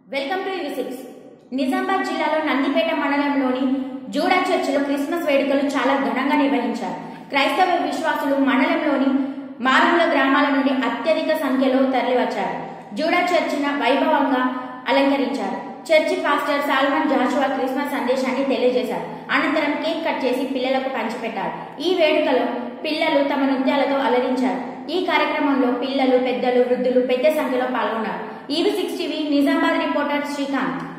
Welcome to యూవి6. Nizamabad జిల్లాలో నందిపేట మండలంలోని JUDA చర్చిలో క్రిస్మస్ వేడుకలు చాలా ఘనంగా నిర్వహించారు. క్రైస్తవ విశ్వాసులు మండలంలోని మారుమూల గ్రామాల నుండి అత్యధిక సంఖ్యలో తరలివచ్చారు. జూడా చర్చిని వైభవంగా అలంకరించారు. Church pastor Solomon Joshua Christmas సందేశాన్ని తెలియజేశారు. అనంతరం కేక్ కట్ చేసి పిల్లలకు పంచిపెట్టారు. ఈ వేడుకలో పిల్లలు తమ నృత్యాలతో అలరించారు. ఈ కార్యక్రమంలో పిల్లలు, పెద్దలు, వృద్ధులు పెద్ద సంఖ్యలో పాల్గొన్నారు. యూవి6 టీవీ నిజామాబాద్ రిపోర్టర్ శ్రీకాంత్.